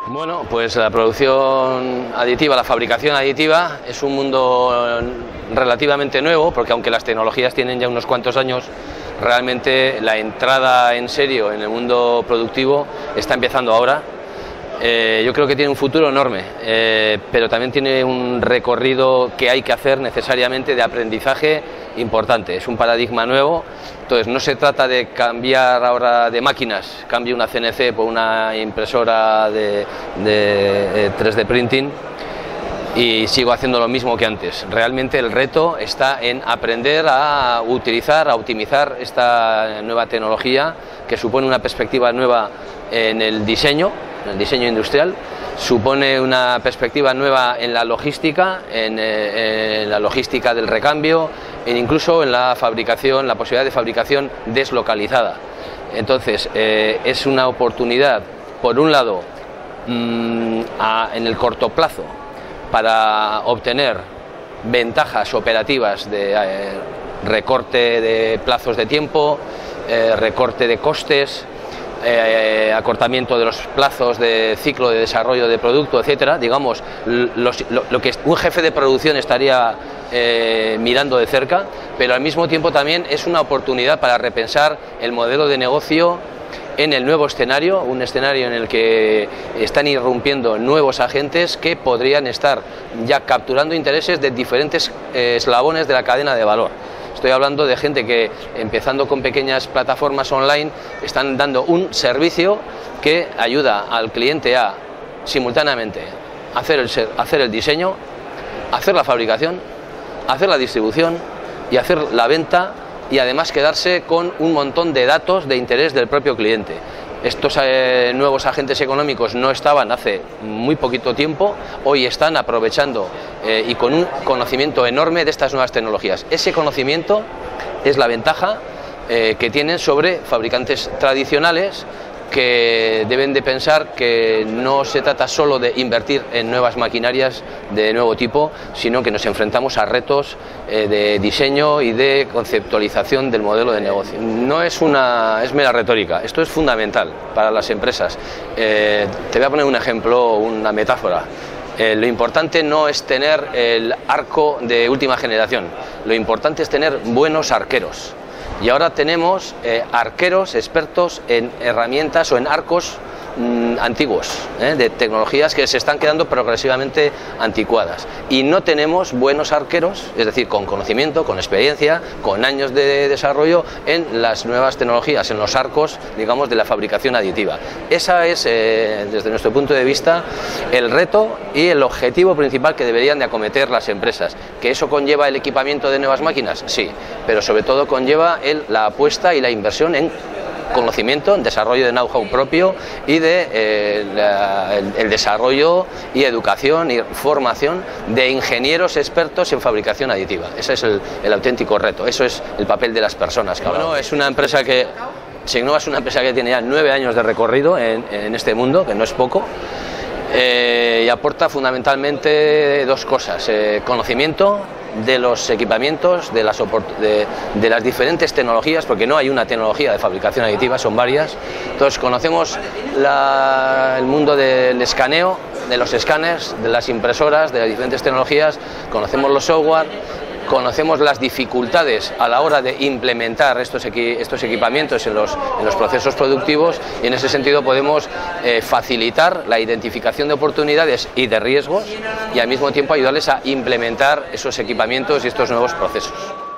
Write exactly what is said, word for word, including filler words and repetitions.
Bueno, pues la producción aditiva, la fabricación aditiva es un mundo relativamente nuevo, porque aunque las tecnologías tienen ya unos cuantos años, realmente la entrada en serio en el mundo productivo está empezando ahora. Eh, yo creo que tiene un futuro enorme, eh, pero también tiene un recorrido que hay que hacer necesariamente de aprendizaje importante. Es un paradigma nuevo, entonces no se trata de cambiar ahora de máquinas, cambio una C N C por una impresora de, de, de tres D printing y sigo haciendo lo mismo que antes. Realmente el reto está en aprender a utilizar, a optimizar esta nueva tecnología que supone una perspectiva nueva en el diseño, en el diseño industrial, supone una perspectiva nueva en la logística, en, eh, en la logística del recambio, e incluso en la fabricación, la posibilidad de fabricación deslocalizada. Entonces, eh, es una oportunidad, por un lado, mmm, a, en el corto plazo, para obtener ventajas operativas de eh, recorte de plazos de tiempo, eh, recorte de costes, Eh, acortamiento de los plazos de ciclo de desarrollo de producto, etcétera. Digamos, los, lo, lo que un jefe de producción estaría eh, mirando de cerca, pero al mismo tiempo también es una oportunidad para repensar el modelo de negocio en el nuevo escenario, un escenario en el que están irrumpiendo nuevos agentes que podrían estar ya capturando intereses de diferentes eh, eslabones de la cadena de valor. Estoy hablando de gente que, empezando con pequeñas plataformas online, están dando un servicio que ayuda al cliente a, simultáneamente, hacer el, hacer el diseño, hacer la fabricación, hacer la distribución y hacer la venta, y además quedarse con un montón de datos de interés del propio cliente. Estos eh, nuevos agentes económicos no estaban hace muy poquito tiempo, hoy están aprovechando eh, y con un conocimiento enorme de estas nuevas tecnologías. Ese conocimiento es la ventaja eh, que tienen sobre fabricantes tradicionales, que deben de pensar que no se trata solo de invertir en nuevas maquinarias de nuevo tipo, sino que nos enfrentamos a retos eh, de diseño y de conceptualización del modelo de negocio. No es una es mera retórica, esto es fundamental para las empresas. Eh, te voy a poner un ejemplo, una metáfora. Eh, lo importante no es tener el arco de última generación, lo importante es tener buenos arqueros. Y ahora tenemos eh, arqueros expertos en herramientas o en arcos mmm, antiguos, ¿eh? de tecnologías que se están quedando progresivamente anticuadas. Y no tenemos buenos arqueros, es decir, con conocimiento, con experiencia, con años de desarrollo en las nuevas tecnologías, en los arcos, digamos, de la fabricación aditiva. Esa es, eh, desde nuestro punto de vista, el reto y el objetivo principal que deberían de acometer las empresas. ¿Que eso conlleva el equipamiento de nuevas máquinas? Sí, pero sobre todo conlleva el, la apuesta y la inversión en conocimiento, en desarrollo de know-how propio y de eh, la, el, el desarrollo y educación y formación de ingenieros expertos en fabricación aditiva. Ese es el, el auténtico reto, eso es el papel de las personas. Que bueno, es una empresa que, Signova es una empresa que tiene ya nueve años de recorrido en, en este mundo, que no es poco. Eh, y aporta fundamentalmente dos cosas: eh, conocimiento de los equipamientos, de las, de, de las diferentes tecnologías, porque no hay una tecnología de fabricación aditiva, son varias. Entonces conocemos la, el mundo del escaneo, de los escáneres, de las impresoras, de las diferentes tecnologías, conocemos los software, conocemos las dificultades a la hora de implementar estos, equi estos equipamientos en los, en los procesos productivos, y en ese sentido podemos eh, facilitar la identificación de oportunidades y de riesgos, y al mismo tiempo ayudarles a implementar esos equipamientos y estos nuevos procesos.